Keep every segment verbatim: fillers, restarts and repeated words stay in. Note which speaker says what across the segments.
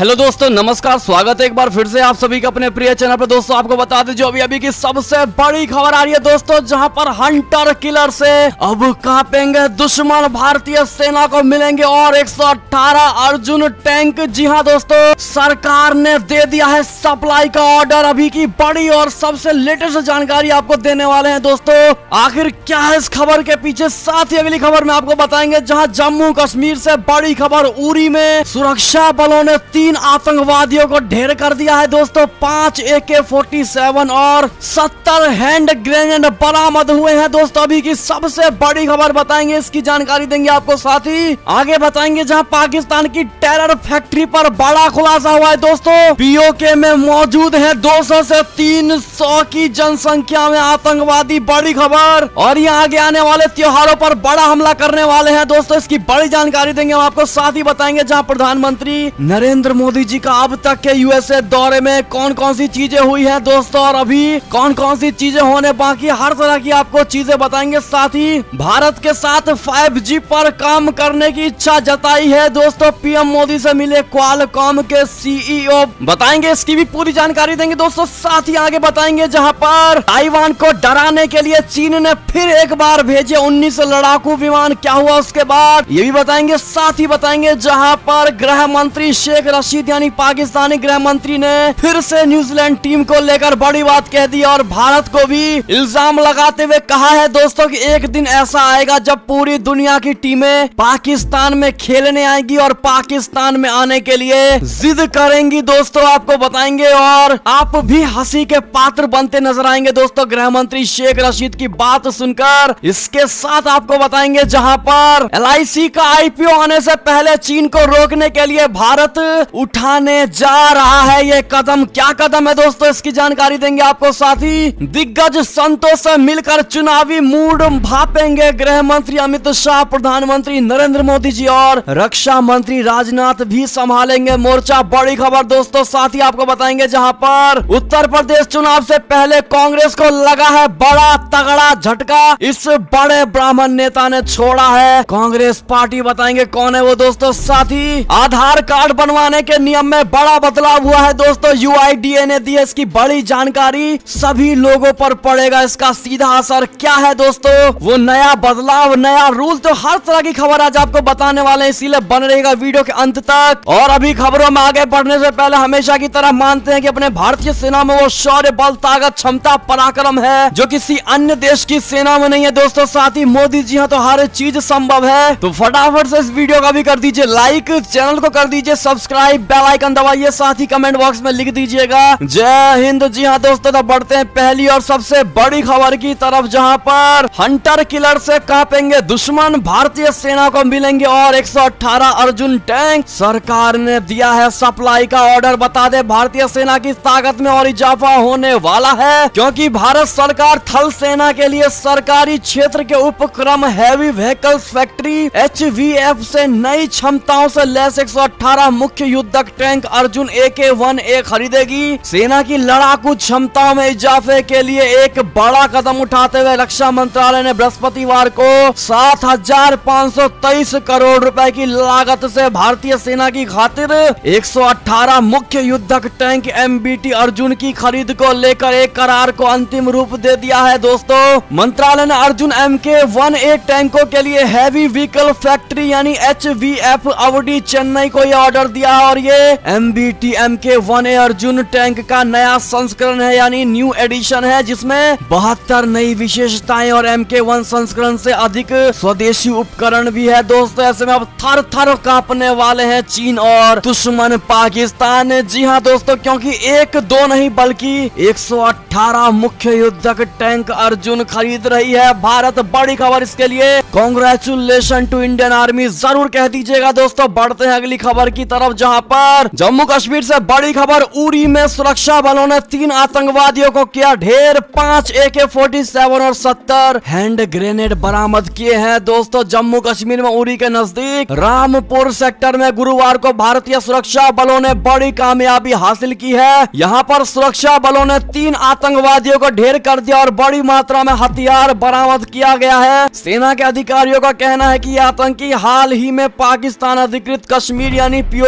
Speaker 1: Hello दोस्तों, नमस्कार। स्वागत है एक बार फिर से आप सभी का अपने प्रिय चैनल पर। दोस्तों आपको बता दें जो अभी अभी की सबसे बड़ी खबर आ रही है दोस्तों, जहां पर हंटर किलर से अब कांपेंगे दुश्मन, भारतीय सेना को मिलेंगे और एक सौ अठारह अर्जुन टैंक। जी हां दोस्तों, सरकार ने दे दिया है सप्लाई का ऑर्डर। अभी की बड़ी और सबसे लेटेस्ट जानकारी आपको देने वाले हैं दोस्तों। आखिर क्या है इस खबर के पीछे, साथ ही अगली खबर में आपको बताएंगे, जहां जम्मू कश्मीर से बड़ी खबर। उरी में सुरक्षा बलों ने तीन आतंकवादियों को ढेर कर दिया है दोस्तों। पांच ए के फोर्टी सेवन और सत्तर हैंड ग्रेनेड बरामद हुए हैं दोस्तों। अभी की सबसे बड़ी खबर बताएंगे, इसकी जानकारी देंगे आपको। साथ ही आगे बताएंगे जहां पाकिस्तान की टेरर फैक्ट्री पर बड़ा खुलासा हुआ है दोस्तों। पीओके में मौजूद है दो सौ से तीन सौ की जनसंख्या में आतंकवादी। बड़ी खबर। और यहाँ आगे आने वाले त्योहारों पर बड़ा हमला करने वाले हैं दोस्तों, इसकी बड़ी जानकारी देंगे हम आपको। साथ ही बताएंगे जहां प्रधानमंत्री नरेंद्र मोदी जी का अब तक के यूएसए दौरे में कौन कौन सी चीजें हुई हैं दोस्तों, और अभी कौन कौन सी चीजें होने बाकी, हर तरह की आपको चीजें बताएंगे। साथ ही भारत के साथ फाइव जी पर काम करने की इच्छा जताई है दोस्तों। पीएम मोदी से मिले क्वालकॉम के सीईओ, बताएंगे इसकी भी पूरी जानकारी देंगे दोस्तों। साथ ही आगे बताएंगे जहां पर ताइवान को डराने के लिए चीन ने फिर एक बार भेजे उन्नीस लड़ाकू विमान। क्या हुआ उसके बाद ये भी बताएंगे। साथ ही बताएंगे जहां पर गृह मंत्री शेख रशीद यानी पाकिस्तानी गृह मंत्री ने फिर से न्यूजीलैंड टीम को लेकर बड़ी बात कह दी और भारत को भी इल्जाम लगाते हुए कहा है दोस्तों कि एक दिन ऐसा आएगा जब पूरी दुनिया की टीमें पाकिस्तान में खेलने आएंगी और पाकिस्तान में आने के लिए जिद करेंगी दोस्तों, आपको बताएंगे। और आप भी हंसी के पात्र बनते नजर आएंगे दोस्तों गृह मंत्री शेख रशीद की बात सुनकर। इसके साथ आपको बताएंगे जहां पर एल आई सी का आई पी ओ आने से पहले चीन को रोकने के लिए भारत उठाने जा रहा है ये कदम। क्या कदम है दोस्तों, इसकी जानकारी देंगे आपको। साथ ही दिग्गज संतों से मिलकर चुनावी मूड भापेंगे गृह मंत्री अमित शाह, प्रधानमंत्री नरेंद्र मोदी जी और रक्षा मंत्री राजनाथ भी संभालेंगे मोर्चा। बड़ी खबर दोस्तों। साथ ही आपको बताएंगे जहां पर उत्तर प्रदेश चुनाव से पहले कांग्रेस को लगा है बड़ा तगड़ा झटका। इस बड़े ब्राह्मण नेता ने छोड़ा है कांग्रेस पार्टी, बताएंगे कौन है वो दोस्तों। साथ ही आधार कार्ड बनवाने के नियम में बड़ा बदलाव हुआ है दोस्तों, यू आई डी ए ने दी है इसकी बड़ी जानकारी। सभी लोगों पर पड़ेगा इसका सीधा असर। क्या है दोस्तों वो नया बदलाव, नया रूल, तो हर तरह की खबर आज आपको बताने वाले हैं, इसीलिए बन रहेगा वीडियो के अंत तक। और अभी खबरों में आगे बढ़ने से पहले हमेशा की तरह मानते हैं कि अपने भारतीय सेना में वो शौर्य, बल, ताकत, क्षमता, पराक्रम है जो किसी अन्य देश की सेना में नहीं है दोस्तों। साथ ही मोदी जी हाँ तो हर चीज संभव है। तो फटाफट से इस वीडियो का भी कर दीजिए लाइक, चैनल को कर दीजिए सब्सक्राइब, बेल आइकन दबाइए, साथ ही कमेंट बॉक्स में लिख दीजिएगा जय हिंद। जी हाँ दोस्तों, तो बढ़ते हैं पहली और सबसे बड़ी खबर की तरफ, जहां पर हंटर किलर से कांपेंगे दुश्मन, भारतीय सेना को मिलेंगे और एक सौ अठारह अर्जुन टैंक। सरकार ने दिया है सप्लाई का ऑर्डर। बता दे भारतीय सेना की ताकत में और इजाफा होने वाला है, क्योंकि भारत सरकार थल सेना के लिए सरकारी क्षेत्र के उपक्रम heavy vehicles factory H V F से नई क्षमताओं से लैस एक सौ अठारह मुख्य युद्धक टैंक अर्जुन ए के वन ए खरीदेगी। सेना की लड़ाकू क्षमताओं में इजाफे के लिए एक बड़ा कदम उठाते हुए रक्षा मंत्रालय ने बृहस्पतिवार को सात हजार पाँच सौ तेईस करोड़ रुपए की लागत से भारतीय सेना की खातिर एक सौ अठारह मुख्य युद्धक tank M B T Arjun की खरीद को लेकर एक करार को अंतिम रूप दे दिया है दोस्तों। मंत्रालय ने Arjun M K one A टैंकों के लिए हैवी व्हीकल फैक्ट्री यानी H V F Avadi Chennai को यह ऑर्डर दिया और ये M B T M K one A Arjun tank का नया संस्करण है यानी न्यू एडिशन है, जिसमें बहत्तर नई विशेषताएं और एम के वन संस्करण से अधिक स्वदेशी उपकरण भी है दोस्तों। ऐसे में अब थर थर कांपने वाले हैं चीन और दुश्मन पाकिस्तान। जी हाँ दोस्तों, क्योंकि एक दो नहीं बल्कि एक सौ अठारह मुख्य युद्धक टैंक अर्जुन खरीद रही है भारत। बड़ी खबर, इसके लिए कांग्रेचुलेशन टू इंडियन आर्मी जरूर कह दीजिएगा दोस्तों। बढ़ते हैं अगली खबर की तरफ, जहां पर जम्मू कश्मीर से बड़ी खबर। उरी में सुरक्षा बलों ने तीन आतंकवादियों को किया ढेर। पांच ए के फोर्टी सेवन और सत्तर हैंड ग्रेनेड बरामद किए हैं दोस्तों। जम्मू कश्मीर में उरी के नजदीक रामपुर सेक्टर में गुरुवार को भारतीय सुरक्षा बलों ने बड़ी कामयाबी हासिल की है। यहां पर सुरक्षा बलों ने तीन आतंकवादियों को ढेर कर दिया और बड़ी मात्रा में हथियार बरामद किया गया है। सेना के अधिकारियों का कहना है कि ये आतंकी हाल ही में पाकिस्तान अधिकृत कश्मीर यानी पीओके से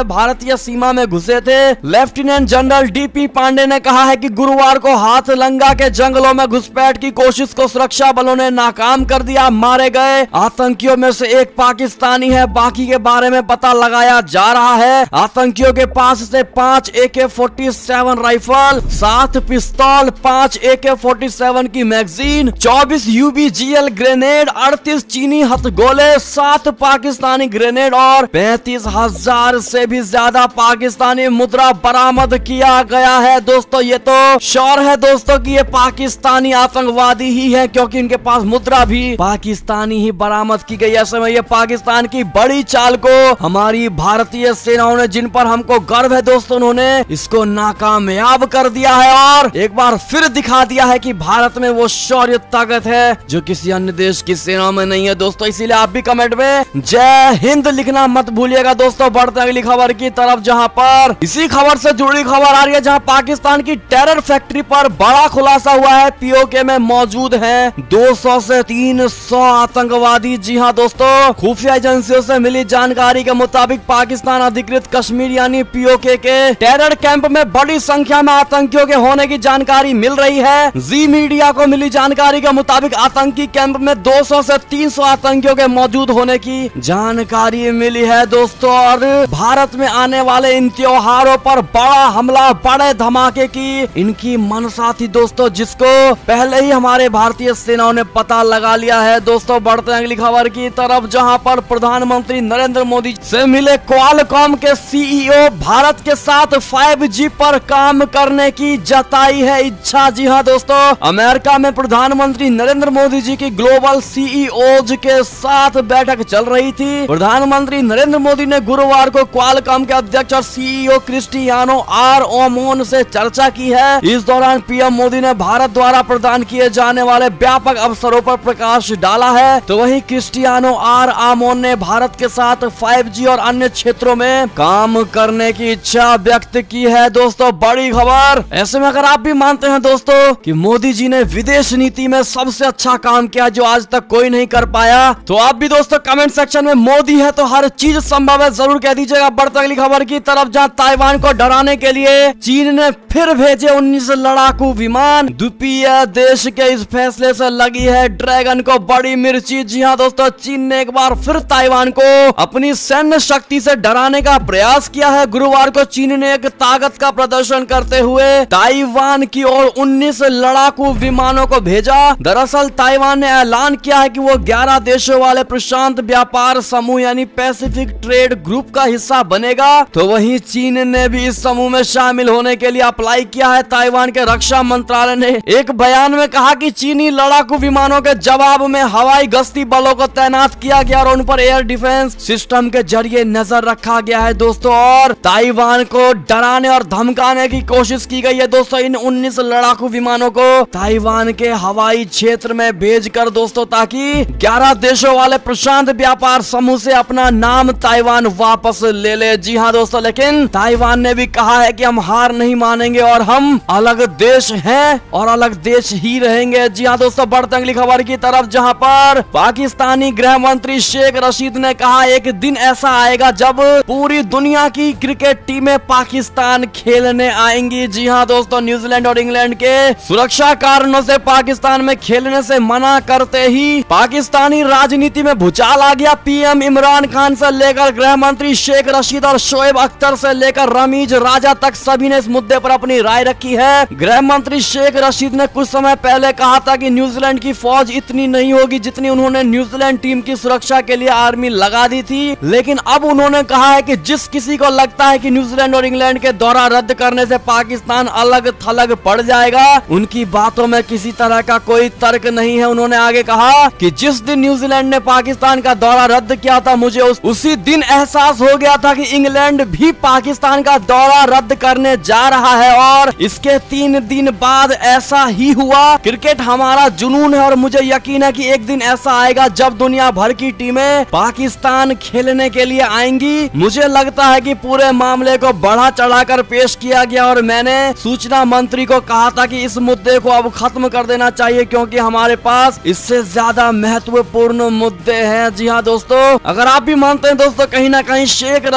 Speaker 1: भारतीय सीमा में घुसे थे। लेफ्टिनेंट जनरल डीपी पांडे ने कहा है कि गुरुवार को हाथलंगा के जंगलों में घुसपैठ की कोशिश को सुरक्षा बलों ने नाकाम कर दिया। मारे गए आतंकियों में से एक पाकिस्तानी है, बाकी के बारे में पता लगाया जा रहा है। आतंकियों के पास से पांच A K forty seven rifle, सात पिस्तौल, पांच ए के फोर्टी सेवन की मैगजीन, चौबीस यूबीजीएल ग्रेनेड, अड़तीस चीनी हथगोले, सात पाकिस्तानी ग्रेनेड और पैंतीस हजार से भी ज्यादा पाकिस्तानी मुद्रा बरामद किया गया है। दोस्तों ये तो श्योर है दोस्तों कि ये पाकिस्तानी आतंकवादी ही है, क्योंकि इनके पास मुद्रा भी पाकिस्तानी ही बरामद की गई। ऐसे में ये पाकिस्तान की बड़ी चाल को हमारी भारतीय सेनाओं ने, जिन पर हमको गर्व है दोस्तों, उन्होंने इसको नाकामयाब कर दिया है और एक बार फिर दिखा दिया है कि भारत में वो शौर्य ताकत है जो किसी अन्य देश की सेना में नहीं है दोस्तों। इसीलिए आप भी कमेंट में जय हिंद लिखना मत भूलिएगा दोस्तों। बढ़ते अगली खबर की तरफ, जहां पर इसी खबर से जुड़ी खबर आ रही है, जहां पाकिस्तान की टेरर फैक्ट्री पर बड़ा खुलासा हुआ है। पीओके में मौजूद हैं दो सौ से तीन सौ आतंकवादी। जी हां दोस्तों, खुफिया एजेंसियों से मिली जानकारी के मुताबिक पाकिस्तान अधिकृत कश्मीर यानी पीओके के टेरर कैंप में बड़ी संख्या में आतंकियों के होने की जानकारी मिल रही है। जी मीडिया को मिली जानकारी के मुताबिक आतंकी कैंप में दो सौ से तीन सौ आतंकियों के मौजूद होने की जानकारी मिली है दोस्तों। और भारत में आने वाले इन त्योहारों पर बड़ा हमला, बड़े धमाके की इनकी मनसा थी दोस्तों, जिसको पहले ही हमारे भारतीय सेनाओं ने पता लगा लिया है दोस्तों। बढ़ते हैं अगली खबर की तरफ, जहां पर प्रधानमंत्री नरेंद्र मोदी से मिले क्वालकॉम के सीईओ, भारत के साथ फाइव जी पर काम करने की जताई है इच्छा। जी हां दोस्तों, अमेरिका में प्रधानमंत्री नरेंद्र मोदी जी की ग्लोबल सीईओज के साथ बैठक चल रही थी। प्रधानमंत्री नरेंद्र मोदी ने गुरुवार को क्वालकॉम के अध्यक्ष और सीईओ क्रिस्टियानो आर ओमोन से चर्चा की है। इस दौरान पीएम मोदी ने भारत द्वारा प्रदान किए जाने वाले व्यापक अवसरों पर प्रकाश डाला है। तो वहीं क्रिस्टियानो आर आमोन ने भारत के साथ फाइव जी और अन्य क्षेत्रों में काम करने की इच्छा व्यक्त की है दोस्तों। बड़ी खबर। ऐसे में अगर आप भी मानते हैं दोस्तों कि मोदी जी ने विदेश नीति में सबसे अच्छा काम किया जो आज तक कोई नहीं कर पाया, तो आप भी दोस्तों कमेंट सेक्शन में मोदी है तो हर चीज संभव है जरूर कह दीजिएगा। बढ़ते अगली खबर की तरफ, जहां ताइवान को डराने के लिए चीन ने फिर भेजे उन्नीस लड़ाकू विमान। द्वीपीय देश के इस फैसले से लगी है ड्रैगन को बड़ी मिर्ची। जी हां दोस्तों, चीन ने एक बार फिर ताइवान को अपनी सैन्य शक्ति से डराने का प्रयास किया है। गुरुवार को चीन ने एक ताकत का प्रदर्शन करते हुए ताइवान की ओर उन्नीस लड़ाकू विमानों को भेजा। दरअसल ताइवान ने ऐलान किया है कि वो ग्यारह देशों वाले प्रशांत व्यापार समूह यानी पैसिफिक ट्रेड ग्रुप का हिस्सा बनेगा। तो वहीं चीन ने भी इस समूह में शामिल होने के लिए अप्लाई किया है। ताइवान के रक्षा मंत्रालय ने एक बयान में कहा कि चीनी लड़ाकू विमानों के जवाब में हवाई गश्ती बलों को तैनात किया गया और उन पर एयर डिफेंस सिस्टम के जरिए नजर रखा गया है दोस्तों। और ताइवान को डराने और धमकाने की कोशिश की गई है दोस्तों इन उन्नीस लड़ाकू विमानों को ताइवान के हवाई क्षेत्र में भेजकर दोस्तों, ताकि ग्यारह देशों वाले प्रशांत व्यापार समूह से अपना नाम ताइवान वापस ले ले। जी हाँ दोस्तों, लेकिन ताइवान ने भी कहा है कि हम हार नहीं मानेंगे और हम अलग देश हैं और अलग देश ही रहेंगे। जी हाँ दोस्तों, बढ़ते अगली खबर की तरफ, जहां पर पाकिस्तानी गृह मंत्री शेख रशीद ने कहा एक दिन ऐसा आएगा जब पूरी दुनिया की क्रिकेट टीमें पाकिस्तान खेलने आएंगी। जी हाँ दोस्तों, न्यूजीलैंड और इंग्लैंड के सुरक्षा कारणों से पाकिस्तान में खेलने से मना करते ही पाकिस्तानी राजनीति में भूचाल आ गया। पीएम इमरान खान से लेकर गृह मंत्री शेख रशीद और शोएब अख्तर से लेकर रमीज राजा तक सभी ने इस मुद्दे पर अपनी राय रखी है। गृह मंत्री शेख रशीद ने कुछ समय पहले कहा था कि न्यूजीलैंड की फौज इतनी नहीं होगी जितनी उन्होंने न्यूजीलैंड टीम की सुरक्षा के लिए आर्मी लगा दी थी, लेकिन अब उन्होंने कहा है कि जिस किसी को लगता है कि न्यूजीलैंड और इंग्लैंड के दौरा रद्द करने से पाकिस्तान अलग थलग पड़ जाएगा, उनकी बातों में किसी तरह का कोई तर्क नहीं है। उन्होंने आगे कहा कि जिस दिन न्यूजीलैंड ने पाकिस्तान का दौरा रद्द किया था, मुझे उस, उसी दिन एहसास हो गया था कि इंग्लैंड भी पाकिस्तान का दौरा रद्द करने जा रहा है और इसके तीन दिन बाद ऐसा ही हुआ। क्रिकेट हमारा जुनून है और मुझे यकीन है कि एक दिन ऐसा आएगा जब दुनिया भर की टीमें पाकिस्तान खेलने के लिए आएंगी। मुझे लगता है कि पूरे मामले को बढ़ा चढ़ाकर पेश किया गया और मैंने सूचना मंत्री को कहा था कि इस मुद्दे को अब खत्म कर देना चाहिए क्योंकि हमारे पास इससे ज्यादा महत्वपूर्ण मुद्दे हैं। जी हाँ दोस्तों, अगर आप भी मानते हैं दोस्तों कहीं ना कहीं शेख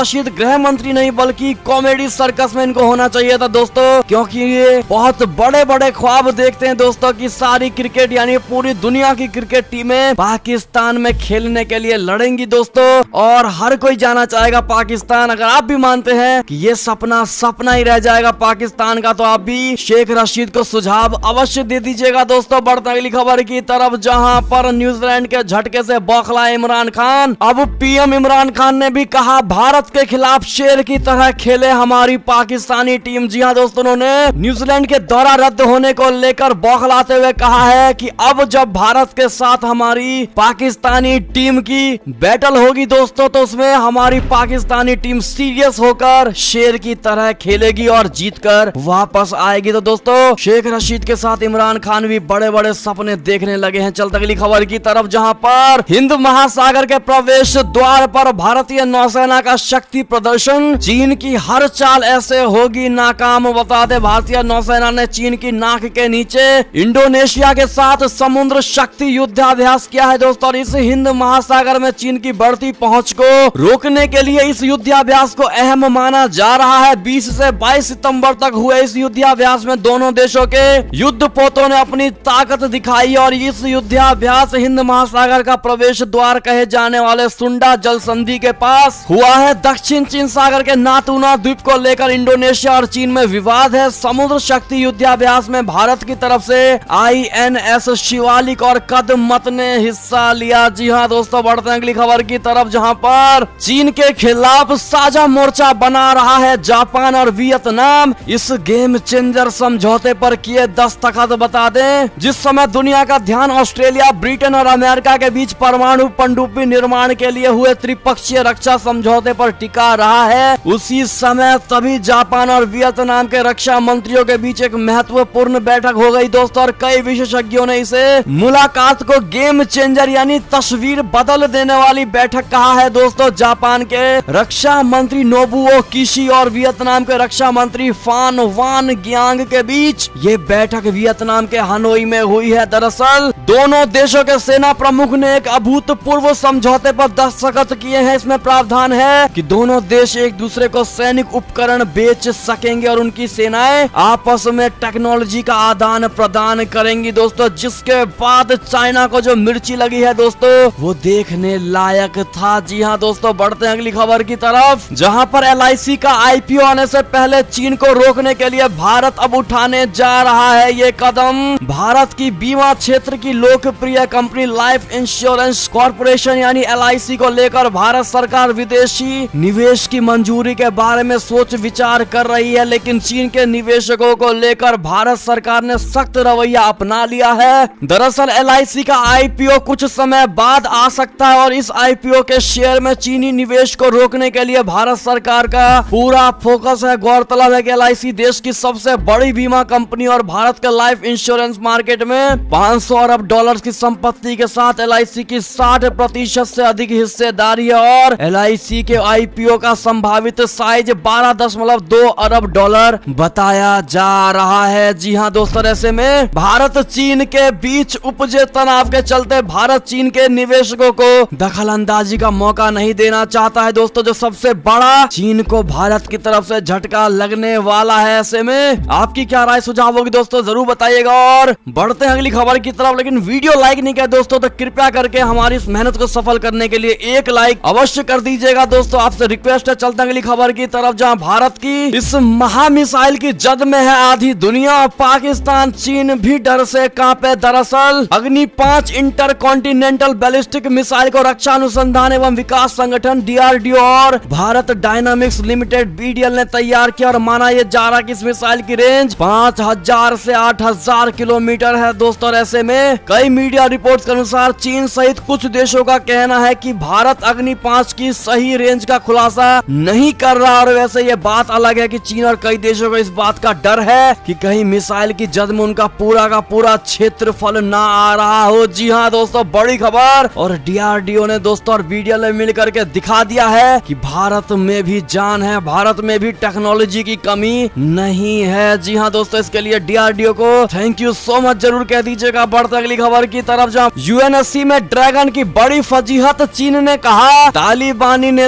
Speaker 1: रशीद गृह मंत्री नहीं बल्कि कॉमेडी सर्कस में इनको होना चाहिए था दोस्तों, क्योंकि ये बहुत बड़े बड़े ख्वाब देखते हैं दोस्तों कि सारी क्रिकेट यानी पूरी दुनिया की क्रिकेट टीमें पाकिस्तान में खेलने के लिए लड़ेंगी दोस्तों, और हर कोई जाना चाहेगा पाकिस्तान। अगर आप भी मानते हैं कि ये सपना सपना ही रह जाएगा पाकिस्तान का, तो आप भी शेख रशीद को सुझाव अवश्य दे दीजिएगा दोस्तों। बढ़ते अगली खबर की तरफ, जहां पर न्यूजीलैंड के झटके से बौखला इमरान खान। अब पीएम इमरान खान ने भी कहा भारत के खिलाफ शेर की तरह खेले हमारी पाकिस्तानी टीम। जी हां दोस्तों, उन्होंने न्यूजीलैंड के दौरा रद्द होने को लेकर बौखलाते हुए कहा है कि अब जब भारत के साथ हमारी पाकिस्तानी टीम की बैटल होगी दोस्तों, तो उसमें हमारी पाकिस्तानी टीम सीरियस होकर शेर की तरह खेलेगी और जीतकर वापस आएगी। तो दोस्तों, शेख रशीद के साथ इमरान खान भी बड़े बड़े सपने देखने लगे हैं। चलते अगली खबर की तरफ, जहां पर हिंद महासागर के प्रवेश द्वार पर भारतीय नौसेना का शक्ति प्रदर्शन। चीन की हर चाल ऐसे होगी नाकाम। बता दे, भारतीय नौसेना ने चीन की नाक के नीचे इंडोनेशिया के साथ समुद्र शक्ति युद्धाभ्यास किया है दोस्तों। और इस हिंद महासागर में चीन की बढ़ती पहुंच को रोकने के लिए इस युद्धाभ्यास को अहम माना जा रहा है। बीस से बाईस सितंबर तक हुए इस युद्धाभ्यास में दोनों देशों के युद्धपोतों ने अपनी ताकत दिखाई, और इस युद्धाभ्यास हिंद महासागर का प्रवेश द्वार कहे जाने वाले सुंडा जल संधि के पास हुआ है। दक्षिण चीन सागर के नातूना द्वीप को लेकर इंडोनेशिया और चीन में विवाद है। समुद्र शक्ति युद्धाभ्यास में भारत की तरफ से आई एन एस शिवालिक और कदमत ने हिस्सा लिया। जी हाँ दोस्तों, बढ़ते हैं अगली खबर की तरफ, जहां पर चीन के खिलाफ साझा मोर्चा बना रहा है जापान और वियतनाम। इस गेम चेंजर समझौते पर किए दस्तखत। बता दें, जिस समय दुनिया का ध्यान ऑस्ट्रेलिया, ब्रिटेन और अमेरिका के बीच परमाणु पनडुब्बी निर्माण के लिए हुए त्रिपक्षीय रक्षा समझौते पर टिका रहा है, उसी समय तभी जापान और वियतनाम के रक्षा मंत्रियों के बीच एक महत्वपूर्ण बैठक हो गई दोस्तों। और कई विशेषज्ञों ने इसे मुलाकात को गेम चेंजर यानी तस्वीर बदल देने वाली बैठक कहा है दोस्तों। जापान के रक्षा मंत्री नोबुओ किशी और वियतनाम के रक्षा मंत्री फान वान ग्यांग के बीच ये बैठक वियतनाम के हनोई में हुई है। दरअसल दोनों देशों के सेना प्रमुख ने एक अभूतपूर्व समझौते पर दस्तखत किए हैं। इसमें प्रावधान है कि दोनों देश एक दूसरे को सैनिक उपकरण बेच सकेंगे और उनकी सेनाएं आपस में टेक्नोलॉजी का आदान प्रदान करेंगी दोस्तों। जिसके बाद चाइना को जो मिर्ची लगी है दोस्तों, वो देखने लायक था। जी हाँ दोस्तों, बढ़ते हैं अगली खबर की तरफ, जहां पर एल आई सी का आई पी ओ आने से पहले चीन को रोकने के लिए भारत अब उठाने जा रहा है ये कदम। भारत की बीमा क्षेत्र की लोकप्रिय कंपनी लाइफ इंश्योरेंस कॉर्पोरेशन यानी एल आई सी को लेकर भारत सरकार विदेशी निवेश की मंजूरी के बारे में सोच विचार कर रही है, लेकिन चीन के निवेशकों को लेकर भारत सरकार ने सख्त रवैया अपना लिया है। दरअसल एल आई सी का आई पी ओ कुछ समय बाद आ सकता है, और इस आई पी ओ के शेयर में चीनी निवेश को रोकने के लिए भारत सरकार का पूरा फोकस है। गौरतलब है कि एल आई सी देश की सबसे बड़ी बीमा कंपनी और भारत के लाइफ इंश्योरेंस मार्केट में पाँच सौ अरब डॉलर्स की संपत्ति के साथ एल आई सी की साठ प्रतिशत से अधिक हिस्सेदारी है, और एल आई सी के आई पी ओ का संभावित साइज बारह दशमलव दो अरब डॉलर बताया जा रहा है। जी हाँ दोस्तों, ऐसे में भारत चीन के बीच उपजे तनाव के चलते भारत चीन के निवेशकों को दखल अंदाजी का मौका नहीं देना चाहता है दोस्तों। जो सबसे बड़ा चीन को भारत की तरफ से झटका लगने वाला है। ऐसे में आपकी क्या राय सुझाव होगी दोस्तों, जरूर बताइएगा। और बढ़ते हैं अगली खबर की तरफ, लेकिन वीडियो लाइक नहीं किया दोस्तों तो कृपया करके हमारी इस मेहनत को सफल करने के लिए एक लाइक अवश्य कर दीजिएगा दोस्तों, आपसे रिक्वेस्ट है। चलते हैं अगली खबर की तरफ, जहां भारत की इस महामिसाइल की जद में है आधी दुनिया। पाकिस्तान चीन भी डर से कांपे। दरअसल अग्नि पांच इंटर कॉन्टिनेंटल बैलिस्टिक मिसाइल को रक्षा अनुसंधान एवं विकास संगठन डी आर डी ओ और Bharat Dynamics Limited B D L ने तैयार किया, और माना यह जा रहा कि इस मिसाइल की रेंज पाँच हजार से आठ हजार किलोमीटर है दोस्तों। ऐसे में कई मीडिया रिपोर्ट्स के अनुसार चीन सहित कुछ देशों का कहना है कि भारत अग्नि पांच की सही रेंज का खुलासा नहीं कर रहा। और वैसे ये बात अलग है कि चीन और कई देशों को इस बात का डर है कि कहीं मिसाइल की जद में उनका पूरा का पूरा क्षेत्रफल ना आ रहा हो। जी हाँ दोस्तों, बड़ी खबर, और डी आर डी ओ ने दोस्तों और बी डी एल ने मिलकर के दिखा दिया है कि भारत में भी जान है, भारत में भी टेक्नोलॉजी की कमी नहीं है। जी हाँ दोस्तों, इसके लिए डी आर डी ओ को थैंक यू सो मच जरूर कह दीजिएगा। बढ़ते अगली खबर की तरफ, जहाँ यू एन एस सी में ड्रैगन की बड़ी फजीहत। चीन ने कहा तालिबानी नेताओं को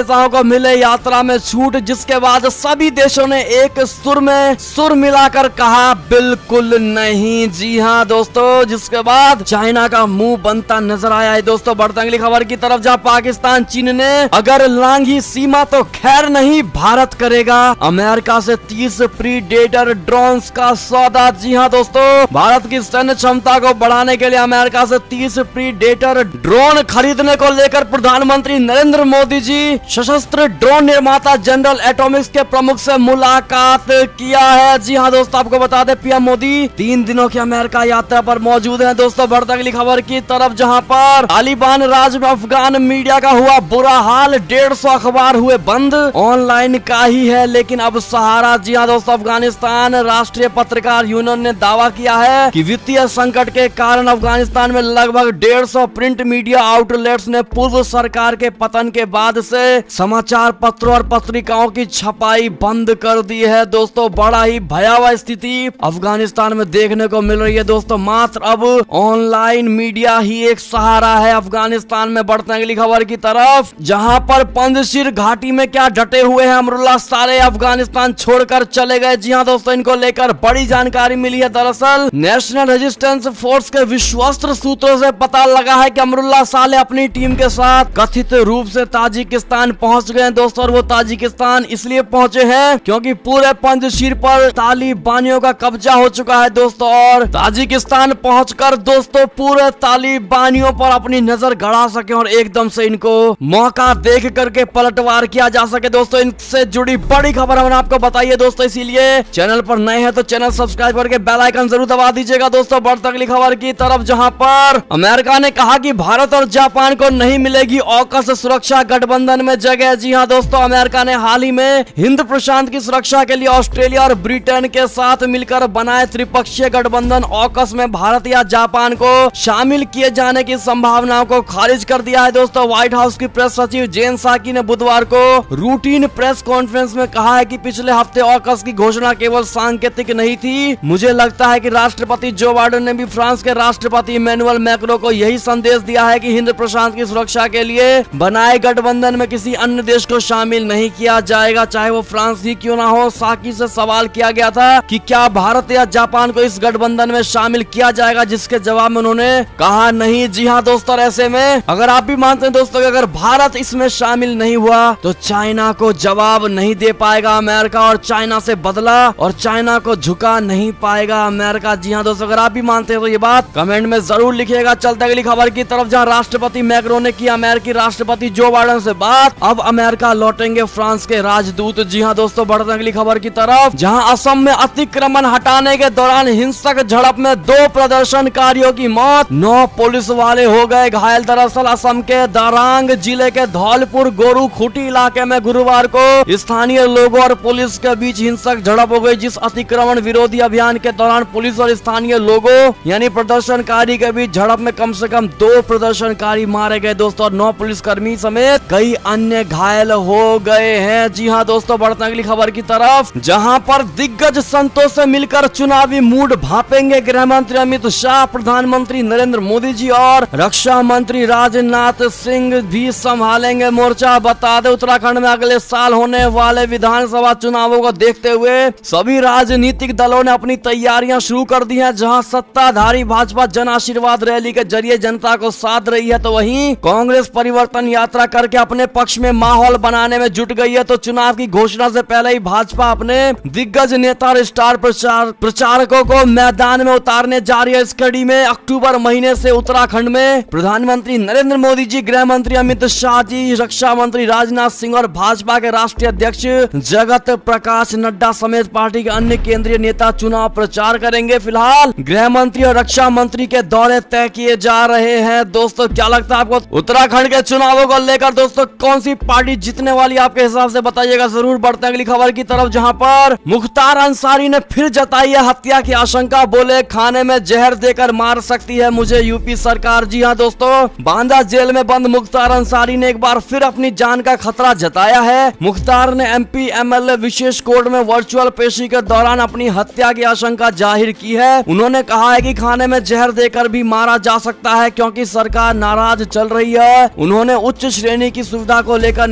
Speaker 1: मिले यात्रा में छूट, जिसके बाद सभी देशों ने एक सुर में सुर मिलाकर कहा बिल्कुल नहीं। जी हाँ दोस्तों, जिसके बाद चाइना का मुंह बनता नजर आया है। दोस्तों बढ़ते अगली खबर की तरफ, जहां पाकिस्तान चीन ने अगर लांघी सीमा तो खैर नहीं भारत करेगा अमेरिका से तीस प्रीडेटर ड्रोन्स का सौदा। जी हाँ दोस्तों, भारत की सैन्य क्षमता को बढ़ाने के लिए अमेरिका से तीस प्रीडेटर ड्रोन खरीदने को लेकर प्रधानमंत्री नरेंद्र मोदी जी सशस्त्र ड्रोन निर्माता जनरल एटॉमिक्स के प्रमुख से मुलाकात किया है। जी हाँ दोस्तों, आपको बता दें पीएम मोदी तीन दिनों की अमेरिका यात्रा पर मौजूद हैं। दोस्तों बढ़ते अगली खबर की तरफ, जहां पर तालिबान राज में अफगान मीडिया का हुआ बुरा हाल, डेढ़ सौ अखबार हुए बंद, ऑनलाइन का ही है लेकिन अब सहारा। जी हाँ दोस्तों, अफगानिस्तान राष्ट्रीय पत्रकार यूनियन ने दावा किया है कि वित्तीय संकट के कारण अफगानिस्तान में लगभग डेढ़ सौ प्रिंट मीडिया आउटलेट्स ने पूर्व सरकार के पतन के बाद से समाचार पत्रों और पत्रिकाओं की छपाई बंद कर दी है। दोस्तों बड़ा ही भयावह स्थिति अफगानिस्तान में देखने को मिल रही है। दोस्तों मात्र अब ऑनलाइन मीडिया ही एक सहारा है अफगानिस्तान में। बढ़ते अगली खबर की तरफ, जहां पर पंजशीर घाटी में क्या डटे हुए हैं अमरुल्लाह साले, अफगानिस्तान छोड़कर चले गए। जी हां दोस्तों, इनको लेकर बड़ी जानकारी मिली है। दरअसल नेशनल रेजिस्टेंस फोर्स के विश्वस्त सूत्रों से पता लगा है कि अमरुल्लाह साले अपनी टीम के साथ कथित रूप से ताजिकिस्तान पहुंच गए। दोस्तों और वो ताजिकिस्तान इसलिए पहुंचे हैं क्योंकि पूरे पंजशीर पर तालिबानियों का कब्जा हो चुका है। दोस्तों और ताजिकिस्तान पहुंचकर दोस्तों पूरे तालिबानियों पर अपनी नजर गड़ा सके और एकदम से इनको मौका देख करके पलटवार किया जा सके। दोस्तों इनसे जुड़ी बड़ी खबर हमने आपको बताई है दोस्तों, इसीलिए चैनल पर नए हैं तो चैनल सब्सक्राइब करके बेल आइकन जरूर दबा दीजिएगा। दोस्तों बढ़ते अगली खबर की तरफ, जहां पर अमेरिका ने कहा कि भारत और जापान को नहीं मिलेगी ऑकस सुरक्षा गठबंधन में जगह। जी हां दोस्तों, अमेरिका ने हाल ही में हिंद प्रशांत की सुरक्षा के लिए ऑस्ट्रेलिया और ब्रिटेन के साथ मिलकर बनाए त्रिपक्षीय गठबंधन ऑकस में भारत या जापान को शामिल किए जाने की संभावनाओं को खारिज कर दिया है। दोस्तों व्हाइट हाउस की प्रेस सचिव जेन साकी ने बुधवार को रूटीन प्रेस कॉन्फ्रेंस में कहा है कि पिछले हफ्ते ऑकस की घोषणा केवल सांकेतिक नहीं थी। मुझे लगता है कि राष्ट्रपति जो बाइडेन ने भी फ्रांस के राष्ट्रपति इमैनुअल मैक्रों को यही संदेश दिया है कि हिंद प्रशांत की सुरक्षा के लिए बनाए गठबंधन में किसी अन्य देश को शामिल नहीं किया जाएगा, चाहे वो फ्रांस ही क्यों ना हो। साकी से सवाल किया गया था कि क्या भारत या जापान को इस गठबंधन में शामिल किया जाएगा, जिसके जवाब में उन्होंने कहा नहीं। जी हाँ दोस्तों, ऐसे में अगर आप भी मानते हैं दोस्तों कि अगर भारत इसमें शामिल नहीं हुआ तो चाइना को जवाब नहीं दे पाएगा अमेरिका, और चाइना से बदला और चाइना को झुका नहीं पाएगा अमेरिका। जी हाँ दोस्तों, अगर आप भी मानते हैं तो ये बात कमेंट में जरूर लिखिएगा। चलते अगली खबर की तरफ, जहाँ राष्ट्रपति मैक्रो ने किया अमेरिकी राष्ट्रपति जो बाइडेन से बात, अब अमेरिका लौटेंगे फ्रांस के राजदूत। जी हाँ दोस्तों, बढ़ते अगली खबर की तरफ, जहाँ असम में अतिक्रमण हटाने के दौरान हिंसक झड़प में दो प्रदर्शनकारियों की मौत, नौ पुलिस वाले हो गए घायल। दरअसल असम के दारांग जिले के धौलपुर गोरू खुटी इलाके में गुरुवार को स्थानीय लोगों और पुलिस के बीच हिंसक झड़प हो गई, जिस अतिक्रमण विरोधी अभियान के दौरान पुलिस और स्थानीय लोगों यानी प्रदर्शनकारी के बीच झड़प में कम से कम दो प्रदर्शनकारी मारे गए दोस्तों, और नौ पुलिसकर्मी समेत कई अन्य घायल हो गए हैं। जी हाँ दोस्तों, बढ़ते अगली खबर की तरफ, जहां पर दिग्गज संतों से मिलकर चुनावी मूड भापेंगे गृह मंत्री अमित शाह, प्रधानमंत्री नरेंद्र मोदी जी और रक्षा मंत्री राजनाथ सिंह भी संभालेंगे मोर्चा। बता दें उत्तराखंड में अगले साल होने वाले विधानसभा चुनावों को देखते हुए सभी राजनीतिक दलों ने अपनी तैयारियां शुरू कर दी हैं। जहां सत्ताधारी भाजपा जन आशीर्वाद रैली के जरिए जनता को साध रही है, तो वहीं कांग्रेस परिवर्तन यात्रा करके अपने पक्ष में माहौल बनाने में जुट गई है। तो चुनाव की घोषणा से पहले ही भाजपा अपने दिग्गज नेता और स्टार प्रचार प्रचारकों को मैदान में उतारने जा रही है। इस कड़ी में अक्टूबर महीने से उत्तराखंड में प्रधानमंत्री नरेंद्र मोदी जी, गृह मंत्री अमित शाह जी, रक्षा मंत्री राजनाथ सिंह और भाजपा के राष्ट्रीय अध्यक्ष जगत प्रकाश नड्डा समेत पार्टी के अन्य केंद्रीय नेता चुनाव प्रचार करेंगे। फिलहाल गृह मंत्री और रक्षा मंत्री के दौरे तय किए जा रहे हैं। दोस्तों क्या लगता है आपको उत्तराखंड के चुनावों को लेकर? दोस्तों कौन सी पार्टी जीतने वाली आपके हिसाब से बताइएगा जरूर। बढ़ते अगली खबर की तरफ, जहां पर मुख्तार अंसारी ने फिर जताई है हत्या की आशंका, बोले खाने में जहर देकर मार सकती है मुझे यूपी सरकार। जी हां दोस्तों, बांदा जेल में बंद मुख्तार अंसारी ने एक बार फिर अपनी जान का खतरा जताया है। मुख्तार ने एमपी एमएलए विशेष कोर्ट में वर्चुअल पेशी के दौरान अपनी हत्या की आशंका जाहिर की है। उन्होंने कहा है कि खाने में जहर देकर भी मारा जा सकता है क्योंकि सरकार नाराज चल रही है। उन्होंने उच्च श्रेणी की सुविधा को लेकर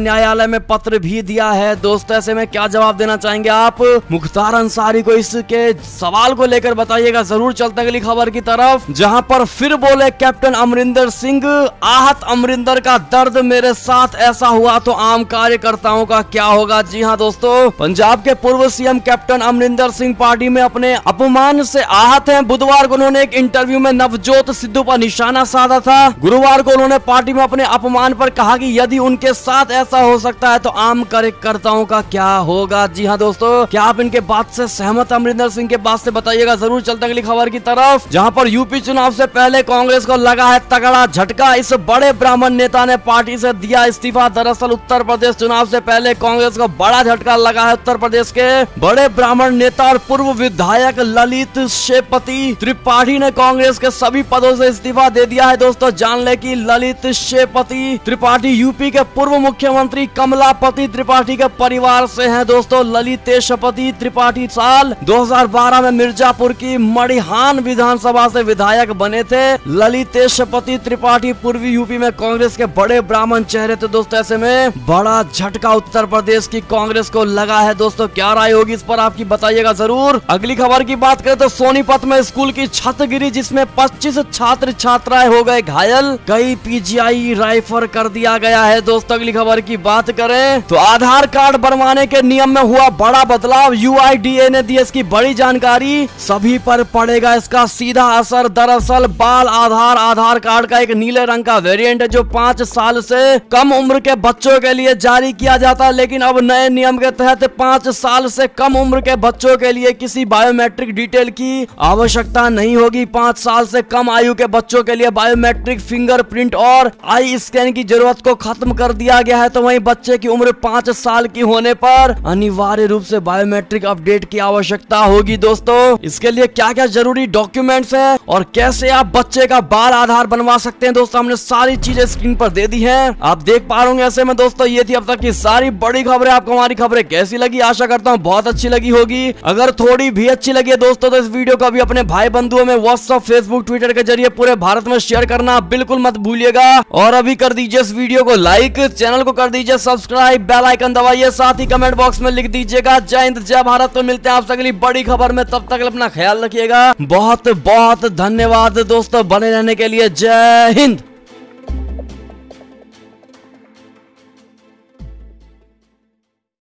Speaker 1: न्यायालय में पत्र भी दिया है। दोस्तों ऐसे में क्या जवाब देना चाहेंगे आप मुख्तार अंसारी को? इसके सवाल को लेकर बताइएगा जरूर। चलते अगली खबर की तरफ, जहां पर फिर बोले कैप्टन अमरिंदर सिंह, आहत अमरिंदर का दर्द मेरे साथ ऐसा हुआ तो आम कार्यकर्ताओं का क्या होगा? जी हां दोस्तों, पंजाब के पूर्व CM captain Amarinder Singh party में अपने अपमान से आहत हैं। बुधवार को उन्होंने एक इंटरव्यू में नवजोत सिद्धू पर निशाना साधा था। गुरुवार को उन्होंने पार्टी में अपने अपमान पर कहा कि यदि उनके साथ ऐसा हो सकता है तो आम कार्यकर्ताओं का क्या होगा? जी हाँ दोस्तों, क्या आप इनके बात से सहमत? अमरिंदर सिंह के बात से बताइएगा जरूर। चलते अगली खबर की तरफ, जहां पर यूपी चुनाव से पहले कांग्रेस को लगा है तगड़ा झटका। इस बड़े ब्राह्मण नेता ने पार्टी से दिया इस्तीफा। दरअसल उत्तर प्रदेश चुनाव से पहले कांग्रेस को बड़ा झटका लगा है। उत्तर प्रदेश के बड़े ब्राह्मण नेता और पूर्व विधायक ललित शेपति त्रिपाठी ने कांग्रेस के सभी पदों से इस्तीफा दे दिया है। दोस्तों जान ले कि ललित शेपति त्रिपाठी यूपी के पूर्व मुख्यमंत्री कमलापति त्रिपाठी के परिवार से हैं। दोस्तों ललित शेपति त्रिपाठी साल दो हज़ार बारह में मिर्जापुर की मड़िहान विधानसभा से विधायक बने थे। ललित शेपति त्रिपाठी पूर्वी यूपी में कांग्रेस के बड़े ब्राह्मण चेहरे थे। दोस्तों ऐसे में बड़ा झटका उत्तर प्रदेश की कांग्रेस को लगा है। दोस्तों क्या राय होगी इस पर आपकी बताइएगा जरूर। अगली खबर की बात करें तो सोनीपत में स्कूल की छत गिरी जिसमें पच्चीस छात्र छात्राएं हो गए घायल। कई पीजीआई राइफर कर दिया गया है। दोस्तों अगली खबर की बात करें तो आधार कार्ड बनवाने के नियम में हुआ बड़ा बदलाव। यूआईडीए ने दी इसकी बड़ी जानकारी। सभी पर पड़ेगा इसका सीधा असर। दरअसल बाल आधार आधार कार्ड का एक नीले रंग का वेरिएंट है जो पाँच साल से कम उम्र के बच्चों के लिए जारी किया जाता है, लेकिन अब नए नियम के तहत पाँच साल से कम उम्र के बच्चों के लिए किसी बायोमेट्रिक डिटेल की आवश्यकता नहीं होगी। पाँच साल से कम आयु के बच्चों के लिए बायोमेट्रिक फिंगरप्रिंट और आई स्कैन की जरूरत को खत्म कर दिया गया है। तो वहीं बच्चे की उम्र पाँच साल की होने पर अनिवार्य रूप से बायोमेट्रिक अपडेट की आवश्यकता होगी। दोस्तों इसके लिए क्या क्या जरूरी डॉक्यूमेंट्स है और कैसे आप बच्चे का बाल आधार बनवा सकते हैं, दोस्तों हमने सारी चीजें स्क्रीन पर दे दी हैं, आप देख पा रहे होंगे। ऐसे में दोस्तों ये थी अब तक की सारी बड़ी खबरें। आपको हमारी खबरें कैसी लगी? आशा करता हूँ बहुत अच्छी लगी होगी। अगर थोड़ी भी अच्छी लगी है दोस्तों तो इस वीडियो को भी अपने भाई बंधुओं में व्हाट्सएप फेसबुक ट्विटर के जरिए पूरे भारत में शेयर करना बिल्कुल मत भूलिएगा। और अभी कर दीजिए इस वीडियो को लाइक, चैनल को कर दीजिए सब्सक्राइब, बेल आइकन दबाइए, साथ ही कमेंट बॉक्स में लिख दीजिएगा जय हिंद जय भारत। तो मिलते हैं आपसे अगली बड़ी खबर में, तब तक अपना ख्याल रखिएगा। बहुत बहुत धन्यवाद दोस्तों बने रहने के लिए। जय हिंद।